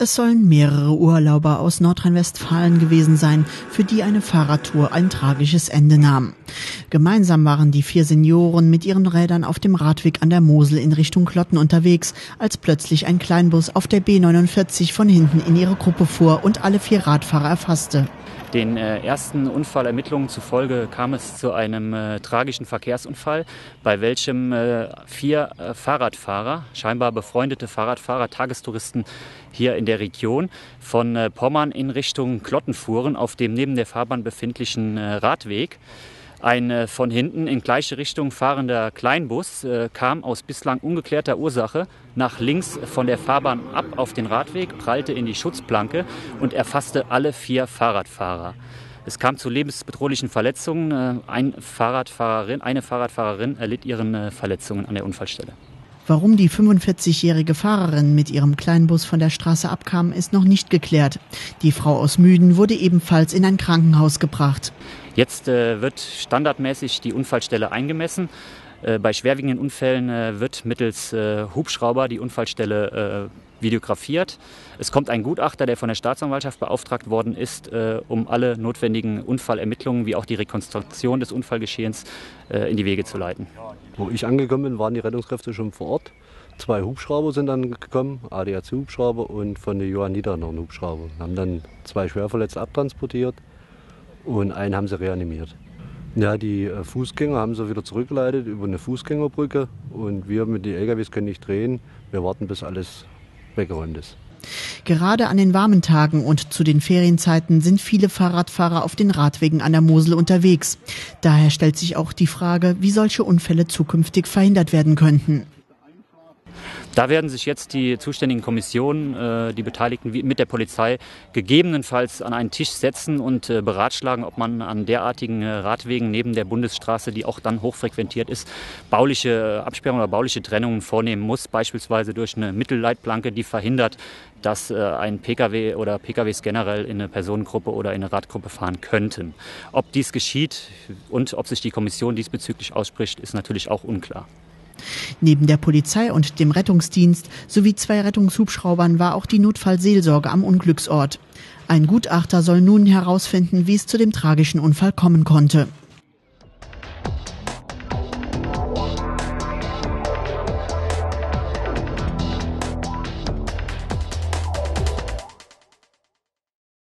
Es sollen mehrere Urlauber aus Nordrhein-Westfalen gewesen sein, für die eine Fahrradtour ein tragisches Ende nahm. Gemeinsam waren die 4 Senioren mit ihren Rädern auf dem Radweg an der Mosel in Richtung Klotten unterwegs, als plötzlich ein Kleinbus auf der B49 von hinten in ihre Gruppe fuhr und alle 4 Radfahrer erfasste. Den ersten Unfallermittlungen zufolge kam es zu einem tragischen Verkehrsunfall, bei welchem 4 Fahrradfahrer, scheinbar befreundete Fahrradfahrer, Tagestouristen hier in der Region, von Pommern in Richtung Klotten fuhren, auf dem neben der Fahrbahn befindlichen Radweg. Ein von hinten in gleiche Richtung fahrender Kleinbus kam aus bislang ungeklärter Ursache nach links von der Fahrbahn ab auf den Radweg, prallte in die Schutzplanke und erfasste alle 4 Fahrradfahrer. Es kam zu lebensbedrohlichen Verletzungen. Eine Fahrradfahrerin erlitt ihren Verletzungen an der Unfallstelle. Warum die 45-jährige Fahrerin mit ihrem Kleinbus von der Straße abkam, ist noch nicht geklärt. Die Frau aus Müden wurde ebenfalls in ein Krankenhaus gebracht. Jetzt wird standardmäßig die Unfallstelle eingemessen. Bei schwerwiegenden Unfällen wird mittels Hubschrauber die Unfallstelle videografiert. Es kommt ein Gutachter, der von der Staatsanwaltschaft beauftragt worden ist, um alle notwendigen Unfallermittlungen wie auch die Rekonstruktion des Unfallgeschehens in die Wege zu leiten. Wo ich angekommen bin, waren die Rettungskräfte schon vor Ort. 2 Hubschrauber sind dann gekommen, ADAC-Hubschrauber und von der Johanniter noch ein Hubschrauber. Haben dann 2 Schwerverletzte abtransportiert und einen haben sie reanimiert. Ja, die Fußgänger haben sie wieder zurückgeleitet über eine Fußgängerbrücke und wir mit den LKWs können nicht drehen. Wir warten, bis alles weggeräumt ist. Gerade an den warmen Tagen und zu den Ferienzeiten sind viele Fahrradfahrer auf den Radwegen an der Mosel unterwegs. Daher stellt sich auch die Frage, wie solche Unfälle zukünftig verhindert werden könnten. Da werden sich jetzt die zuständigen Kommissionen, die Beteiligten mit der Polizei gegebenenfalls an einen Tisch setzen und beratschlagen, ob man an derartigen Radwegen neben der Bundesstraße, die auch dann hochfrequentiert ist, bauliche Absperrungen oder bauliche Trennungen vornehmen muss, beispielsweise durch eine Mittelleitplanke, die verhindert, dass ein Pkw oder Pkws generell in eine Personengruppe oder in eine Radgruppe fahren könnten. Ob dies geschieht und ob sich die Kommission diesbezüglich ausspricht, ist natürlich auch unklar. Neben der Polizei und dem Rettungsdienst sowie 2 Rettungshubschraubern war auch die Notfallseelsorge am Unglücksort. Ein Gutachter soll nun herausfinden, wie es zu dem tragischen Unfall kommen konnte.